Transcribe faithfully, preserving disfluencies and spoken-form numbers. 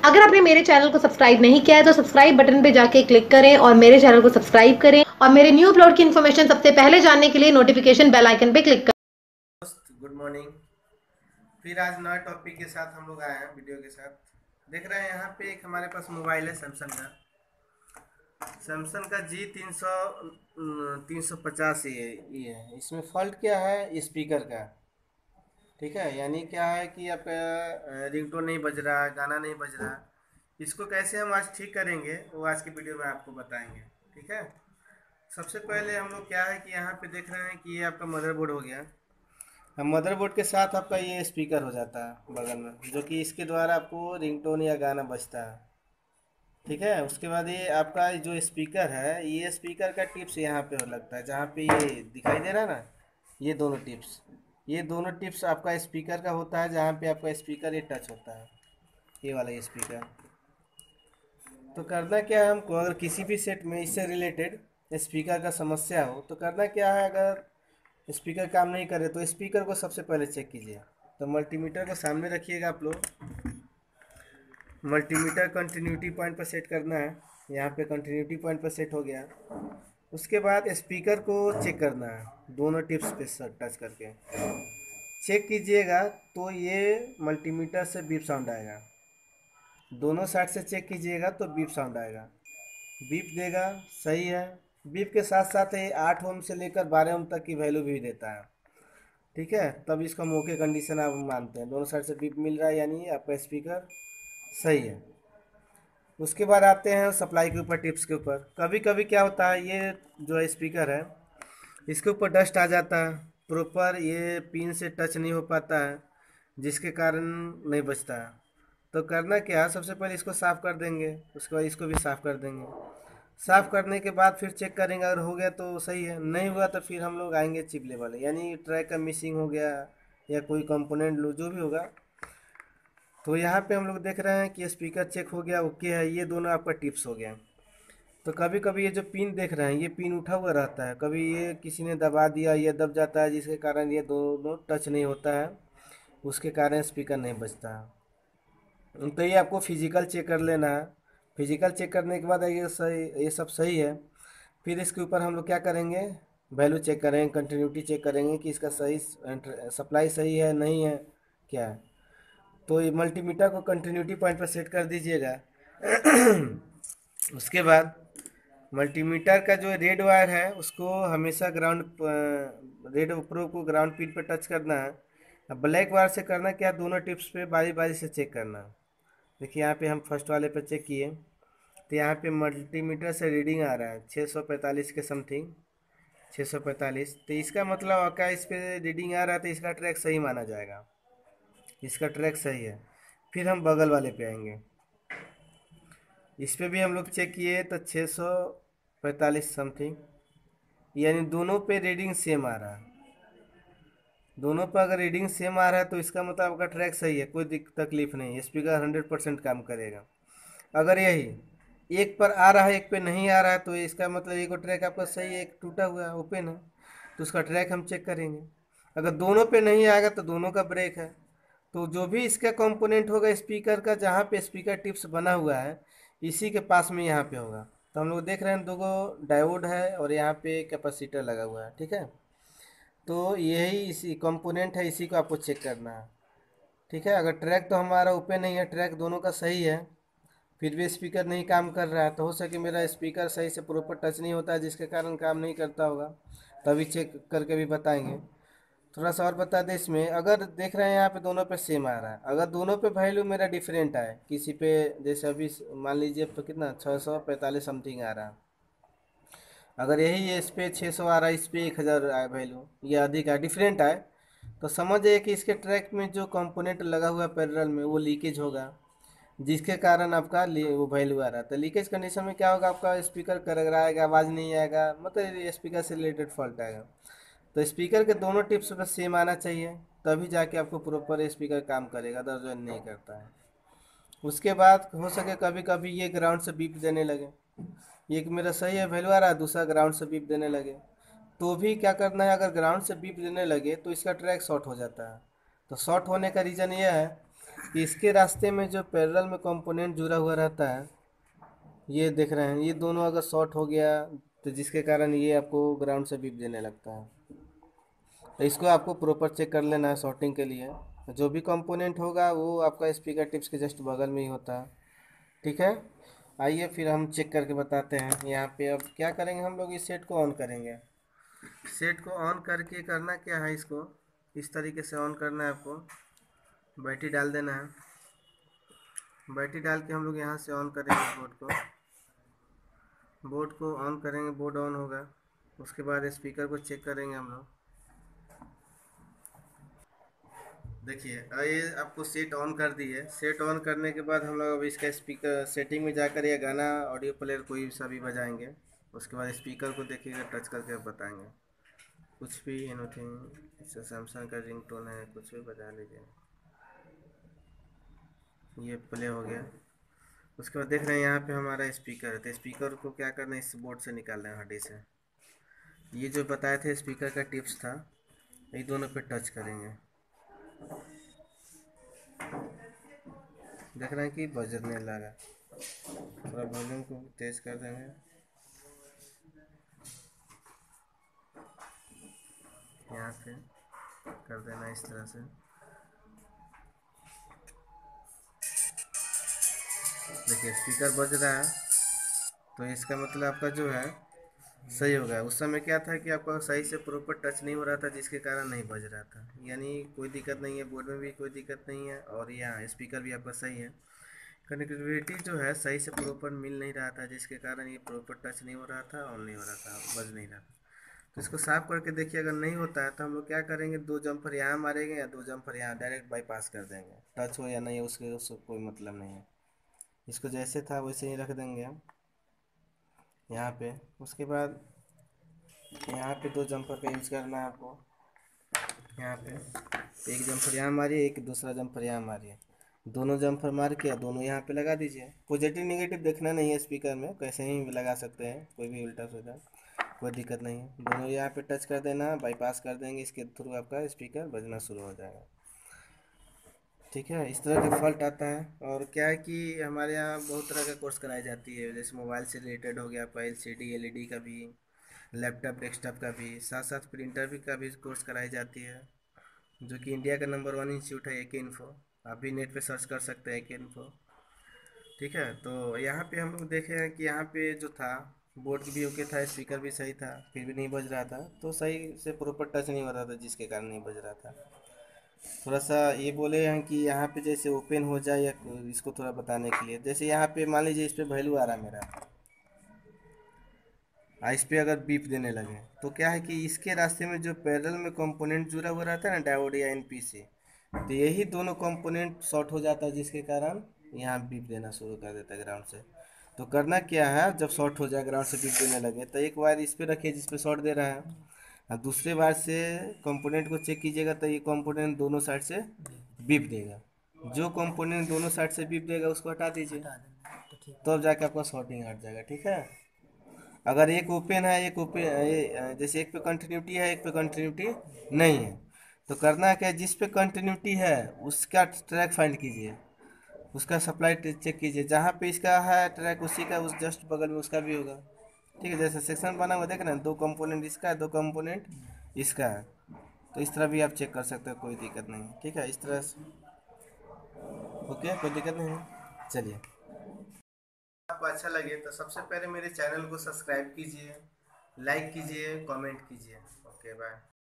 अगर आपने मेरे चैनल को सब्सक्राइब नहीं किया है तो सब्सक्राइब बटन पे जाके क्लिक करें और मेरे चैनल को सब्सक्राइब करें और मेरे न्यू अपलोड की इन्फॉर्मेशन सबसे पहले जानने के लिए नोटिफिकेशन बेल आइकन पे क्लिक करें। दोस्त गुड मॉर्निंग। फिर आज नए टॉपिक के साथ हम लोग आए हैं वीडियो के साथ। देख रहे हैं यहाँ पे एक हमारे पास मोबाइल है सैमसंग का सैमसंग का जी तीन सौ तीन सौ पचास ये ये है। इसमें फॉल्ट क्या है, स्पीकर का। ठीक है, यानी क्या है कि आपका रिंगटोन नहीं बज रहा, गाना नहीं बज रहा। इसको कैसे हम आज ठीक करेंगे वो आज की वीडियो में आपको बताएंगे। ठीक है, सबसे पहले हम लोग क्या है कि यहाँ पे देख रहे हैं कि ये आपका मदरबोर्ड हो गया। अब मदरबोर्ड के साथ आपका ये स्पीकर हो जाता है बगल में, जो कि इसके द्वारा आपको रिंगटोन या गाना बजता है। ठीक है, उसके बाद ये आपका जो स्पीकर है, ये स्पीकर का टिप्स यहाँ पे हो लगता है, जहाँ पे ये दिखाई दे रहा है ना, ये दोनों टिप्स ये दोनों टिप्स आपका स्पीकर का होता है, जहाँ पे आपका स्पीकर ये टच होता है, ये वाला ये स्पीकर। तो करना क्या है हमको, अगर किसी भी सेट में इससे रिलेटेड स्पीकर का समस्या हो तो करना क्या है, अगर स्पीकर काम नहीं करे तो स्पीकर को सबसे पहले चेक कीजिए। तो मल्टीमीटर को सामने रखिएगा आप लोग। मल्टीमीटर कंटिन्यूटी पॉइंट पर सेट करना है, यहाँ पे कंटिन्यूटी पॉइंट पर सेट हो गया। उसके बाद स्पीकर को चेक करना है, दोनों टिप्स पे टच करके चेक कीजिएगा तो ये मल्टीमीटर से बीप साउंड आएगा। दोनों साइड से चेक कीजिएगा तो बीप साउंड आएगा, बीप देगा, सही है। बीप के साथ साथ ये आठ ओम से लेकर बारह ओम तक की वैल्यू भी देता है। ठीक है, तब इसको ओके कंडीशन आप मानते हैं, दोनों साइड से बीप मिल रहा है यानी आपका स्पीकर सही है। उसके बाद आते हैं सप्लाई के ऊपर, टिप्स के ऊपर। कभी कभी क्या होता है, ये जो स्पीकर है इसके ऊपर डस्ट आ जाता है, प्रॉपर ये पिन से टच नहीं हो पाता है, जिसके कारण नहीं बचता है। तो करना क्या है, सबसे पहले इसको साफ़ कर देंगे, उसके बाद इसको भी साफ़ कर देंगे। साफ़ करने के बाद फिर चेक करेंगे, अगर हो गया तो सही है, नहीं हुआ तो फिर हम लोग आएंगे चिप लेवल, यानी ट्रैक का मिसिंग हो गया या कोई कंपोनेंट लो जो भी होगा। तो यहाँ पे हम लोग देख रहे हैं कि स्पीकर चेक हो गया, ओके है, ये दोनों आपका टिप्स हो गया। तो कभी कभी ये जो पिन देख रहे हैं, ये पिन उठा हुआ रहता है, कभी ये किसी ने दबा दिया, ये दब जाता है, जिसके कारण ये दोनों टच नहीं होता है, उसके कारण स्पीकर नहीं बजता है। तो ये आपको फिजिकल चेक कर लेना है। फिजिकल चेक करने के बाद ये सही, ये सब सही है। फिर इसके ऊपर हम लोग क्या करेंगे, वैल्यू चेक करेंगे, कंटिन्यूटी चेक करेंगे कि इसका सही सप्लाई सही है नहीं है क्या है। तो ये मल्टीमीटर को कंटिन्यूटी पॉइंट पर सेट कर दीजिएगा। उसके बाद मल्टीमीटर का जो रेड वायर है उसको हमेशा ग्राउंड, रेड प्रो को ग्राउंड पिन पर टच करना है। अब ब्लैक वायर से करना क्या, दोनों टिप्स पे बारी बारी से चेक करना है। देखिए यहाँ पे हम फर्स्ट वाले पे चेक किए तो यहाँ पे मल्टीमीटर से रीडिंग आ रहा है छः सौ पैंतालीस के समथिंग, छः सौ पैंतालीस। तो इसका मतलब आपका इस पे रीडिंग आ रहा है तो इसका ट्रैक सही माना जाएगा, इसका ट्रैक सही है। फिर हम बगल वाले पे आएंगे, इस पे भी हम लोग चेक किए तो छः सौ पैंतालीस समथिंग, यानी दोनों पे रीडिंग सेम आ रहा है। दोनों पर अगर रीडिंग सेम आ रहा है तो इसका मतलब आपका ट्रैक सही है, कोई दिक्कत तकलीफ नहीं, स्पीकर हंड्रेड परसेंट काम करेगा। अगर यही एक पर आ रहा है एक पे नहीं आ रहा है तो इसका मतलब एक ट्रैक आपका सही है, एक टूटा हुआ है, ओपन है, तो उसका ट्रैक हम चेक करेंगे। अगर दोनों पे नहीं आएगा तो दोनों का ब्रेक है। तो जो भी इसका कंपोनेंट होगा स्पीकर का, जहाँ पे स्पीकर टिप्स बना हुआ है इसी के पास में यहाँ पे होगा। तो हम लोग देख रहे हैं दो गो डायोड है और यहाँ पे कैपेसिटर लगा हुआ है। ठीक है, तो यही इसी कंपोनेंट है, इसी को आपको चेक करना है। ठीक है, अगर ट्रैक तो हमारा ओपन नहीं है, ट्रैक दोनों का सही है, फिर भी स्पीकर नहीं काम कर रहा है, तो हो सके मेरा स्पीकर सही से प्रॉपर टच नहीं होता है, जिसके कारण काम नहीं करता होगा, तभी चेक करके भी बताएंगे। थोड़ा सा और बता दें, इसमें अगर देख रहे हैं यहाँ पे दोनों पे सेम आ रहा है, अगर दोनों पे वैल्यू मेरा डिफरेंट आए, किसी पे जैसे अभी मान लीजिए तो कितना छः सौ पैंतालीस समथिंग आ रहा है, अगर यही इस पे छः सौ आ रहा है, इस पे एक हज़ार आए वैल्यू, ये अधिक आए, डिफरेंट आए, तो समझ जाइए कि इसके ट्रैक में जो कंपोनेंट लगा हुआ है पैरेलल में वो लीकेज होगा, जिसके कारण आपका वो वैल्यू आ रहा है। तो लीकेज कंडीशन में क्या होगा, आपका स्पीकर करगराएगा, आवाज़ नहीं आएगा, मतलब स्पीकर से रिलेटेड फॉल्ट आएगा। तो स्पीकर के दोनों टिप्स पर सेम आना चाहिए, तभी जाके आपको प्रॉपर स्पीकर काम करेगा, अदरवाइज नहीं करता है। उसके बाद हो सके कभी कभी ये ग्राउंड से बीप देने लगे, ये कि मेरा सही है वैल्यू आ रहा है, दूसरा ग्राउंड से बीप देने लगे, तो भी क्या करना है, अगर ग्राउंड से बीप देने लगे तो इसका ट्रैक शॉर्ट हो जाता है। तो शॉर्ट होने का रीज़न ये है कि इसके रास्ते में जो पैरेलल में कंपोनेंट जुड़ा हुआ रहता है, ये देख रहे हैं, ये दोनों अगर शॉर्ट हो गया तो जिसके कारण ये आपको ग्राउंड से बीप देने लगता है। तो इसको आपको प्रॉपर चेक कर लेना है शॉर्टिंग के लिए। जो भी कंपोनेंट होगा वो आपका स्पीकर टिप्स के जस्ट बगल में ही होता है, ठीक है। आइए फिर हम चेक करके बताते हैं। यहाँ पे अब क्या करेंगे हम लोग, इस सेट को ऑन करेंगे। सेट को ऑन करके करना क्या है, इसको इस तरीके से ऑन करना है आपको। बैटरी डाल देना है, बैटरी डाल के हम लोग यहाँ से ऑन करेंगे बोर्ड को। बोर्ड को ऑन करेंगे, बोर्ड ऑन होगा। उसके बाद स्पीकर को चेक करेंगे हम लोग। देखिए ये आपको सेट ऑन कर दी है। सेट ऑन करने के बाद हम लोग अब इसका स्पीकर सेटिंग में जाकर ये गाना ऑडियो प्लेयर कोई सा भी बजाएंगे। उसके बाद स्पीकर को देखिएगा, टच करके बताएंगे कुछ भी, एनीथिंग। जैसे सैमसंग का रिंगटोन है, कुछ भी बजा लीजिए। ये प्ले हो गया। उसके बाद देख रहे हैं यहाँ पे हमारा स्पीकर है। तो स्पीकर को क्या करना है, इस बोर्ड से निकालना है, हड्डी से। ये जो बताए थे स्पीकर का टिप्स था, ये दोनों पे टच करेंगे। देख रहे हैं कि बजने लगा। थोड़ा वॉल्यूम को तेज कर देंगे। यहाँ पे कर देना इस तरह से। देखिए स्पीकर बज रहा है, तो इसका मतलब आपका जो है सही हो गया। उस समय क्या था कि आपका सही से प्रॉपर टच नहीं हो रहा था, जिसके कारण नहीं बज रहा था। यानी कोई दिक्कत नहीं है, बोर्ड में भी कोई दिक्कत नहीं है, और यहाँ स्पीकर भी आपका सही है। कनेक्टिविटी जो है सही से प्रॉपर मिल नहीं रहा था, जिसके कारण ये प्रॉपर टच नहीं हो रहा था, ऑन नहीं हो रहा था, बज नहीं रहा था। तो इसको साफ करके देखिए। अगर नहीं होता है तो हम लोग क्या करेंगे, दो जम्पर यहाँ मारेंगे या दो जम्पर यहाँ, डायरेक्ट बाईपास कर देंगे। टच हो या नहीं उसके उसको कोई मतलब नहीं है। इसको जैसे था वैसे ही रख देंगे हम यहाँ पे। उसके बाद यहाँ पे दो जम्पर का यूज़ करना है आपको। यहाँ पे एक जम्पर यहाँ मारिए, एक दूसरा जम्पर यहाँ मारिए। दोनों जम्पर मार के दोनों यहाँ पे लगा दीजिए। पॉजिटिव नेगेटिव देखना नहीं है स्पीकर में, कैसे ही लगा सकते हैं, कोई भी उल्टा सीधा कोई दिक्कत नहीं है। दोनों यहाँ पे टच कर देना, बाईपास कर देंगे, इसके थ्रू आपका स्पीकर बजना शुरू हो जाएगा। ठीक है, इस तरह का फॉल्ट आता है। और क्या है कि हमारे यहाँ बहुत तरह का कोर्स कराई जाती है, जैसे मोबाइल से रिलेटेड हो गया आपका, L C D L E D का भी, लैपटॉप डेस्कटॉप का भी, साथ साथ प्रिंटर भी का भी कोर्स कराई जाती है, जो कि इंडिया का नंबर वन इंस्टीट्यूट है, एके इन्फो। आप भी नेट पे सर्च कर सकते हैं एके इन्फो। ठीक है, तो यहाँ पे हम लोग देखे हैं कि यहाँ पे जो था बोर्ड भी ओके था, स्पीकर भी सही था, फिर भी नहीं बज रहा था। तो सही से प्रॉपर टच नहीं हो रहा था, जिसके कारण नहीं बज रहा था। थोड़ा सा ये बोले हैं कि यहाँ पे जैसे ओपन हो जाए, या इसको थोड़ा बताने के लिए, जैसे यहाँ पे मान लीजिए इस पे वैल्यू आ रहा है मेरा, आ इस पे अगर बीप देने लगे तो क्या है कि इसके रास्ते में जो पैरेलल में कंपोनेंट जुड़ा हुआ रहता है ना, डायोड या एनपी से, तो यही दोनों कंपोनेंट शॉर्ट हो जाता है, जिसके कारण यहाँ बीप देना शुरू कर देता है ग्राउंड से। तो करना क्या है, जब शॉर्ट हो जाए, ग्राउंड से बीप देने लगे, तो एक वायर इस पे रखिए जिस पे शॉर्ट दे रहा है, और दूसरे वायर से कंपोनेंट को चेक कीजिएगा, तो ये कंपोनेंट दोनों साइड से बीप देगा। जो कंपोनेंट दोनों साइड से बीप देगा उसको हटा दीजिए, तब तो जाके आपका शॉर्टिंग हट जाएगा। ठीक है, अगर एक ओपन है, एक ओपन, जैसे एक पे कंटिन्यूटी है, एक पे कंटिन्यूटी नहीं है, तो करना क्या है, जिस पे कंटिन्यूटी है उसका ट्रैक फाइंड कीजिए, उसका सप्लाई चेक कीजिए। जहाँ पे इसका है ट्रैक, उसी का उस जस्ट बगल में उसका भी होगा। ठीक है, जैसे सेक्शन बना हुआ देख रहे हैं, दो कंपोनेंट इसका है, दो कंपोनेंट इसका है, तो इस तरह भी आप चेक कर सकते हो, कोई दिक्कत नहीं है। ठीक है, इस तरह से ओके, कोई दिक्कत नहीं है। चलिए, आपको अच्छा लगे तो सबसे पहले मेरे चैनल को सब्सक्राइब कीजिए, लाइक कीजिए, कमेंट कीजिए। Okay, bye.